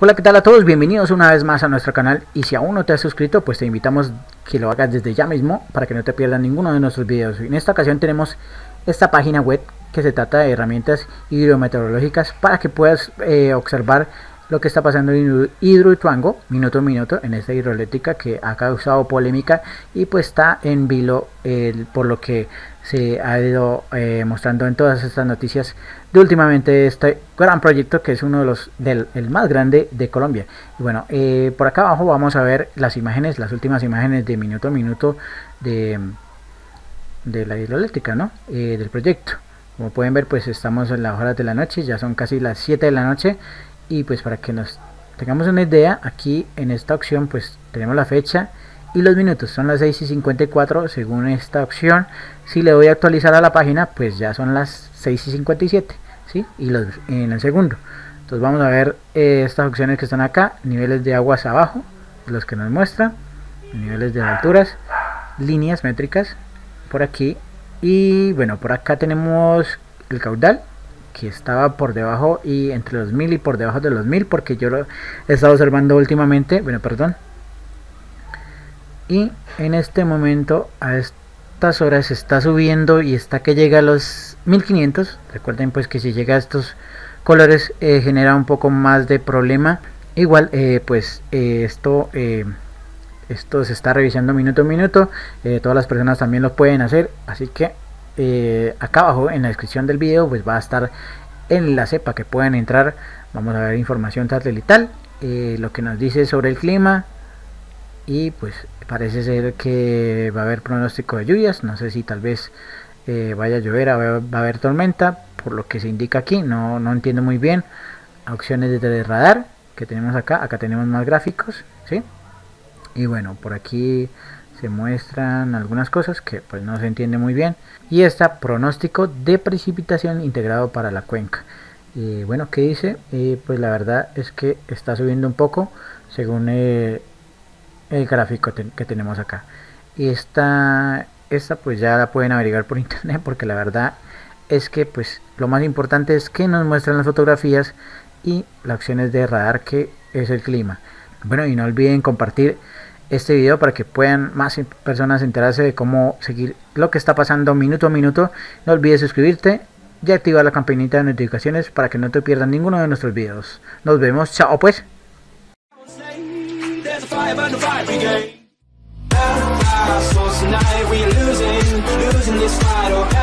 Hola, ¿qué tal a todos? Bienvenidos una vez más a nuestro canal, y si aún no te has suscrito, pues te invitamos que lo hagas desde ya mismo para que no te pierdas ninguno de nuestros videos. En esta ocasión tenemos esta página web que se trata de herramientas hidrometeorológicas para que puedas observar lo que está pasando en Hidroituango minuto a minuto en esta hidroeléctrica que ha causado polémica y pues está en vilo por lo que se ha ido mostrando en todas estas noticias de últimamente este gran proyecto que es uno de los el más grande de Colombia. Y bueno, por acá abajo vamos a ver las imágenes, las últimas imágenes de minuto a minuto de la hidroeléctrica, ¿no? Del proyecto. Como pueden ver, pues estamos en las horas de la noche, ya son casi las 7 de la noche. Y pues para que nos tengamos una idea, aquí en esta opción pues tenemos la fecha y los minutos, son las 6:54 según esta opción. Si le doy a actualizar a la página, pues ya son las 6:57, ¿sí? Y en el segundo. Entonces vamos a ver estas opciones que están acá: niveles de aguas abajo, los que nos muestra, niveles de alturas, líneas métricas por aquí, y bueno, por acá tenemos el caudal, que estaba por debajo y entre los 1000 y por debajo de los 1000, porque yo lo he estado observando últimamente. Bueno, perdón. Y en este momento a estas horas está subiendo y está que llega a los 1500. Recuerden pues que si llega a estos colores genera un poco más de problema. Igual esto se está revisando minuto a minuto. Todas las personas también lo pueden hacer, así que acá abajo en la descripción del video pues va a estar el enlace para que puedan entrar. Vamos a ver información satelital, lo que nos dice sobre el clima, y pues parece ser que va a haber pronóstico de lluvias. No sé si tal vez vaya a llover, va a haber tormenta, por lo que se indica aquí. No entiendo muy bien. Opciones de radar que tenemos acá tenemos más gráficos, ¿sí? Y bueno, por aquí se muestran algunas cosas que pues no se entiende muy bien. Y está pronóstico de precipitación integrado para la cuenca. Bueno, ¿qué dice? Pues la verdad es que está subiendo un poco según el gráfico que tenemos acá. Y esta pues ya la pueden averiguar por internet, porque la verdad es que pues lo más importante es que nos muestran las fotografías y las opciones de radar, que es el clima. Bueno, y no olviden compartir este video para que puedan más personas enterarse de cómo seguir lo que está pasando minuto a minuto. No olvides suscribirte y activar la campanita de notificaciones para que no te pierdas ninguno de nuestros videos. Nos vemos, chao pues. Losing this fight,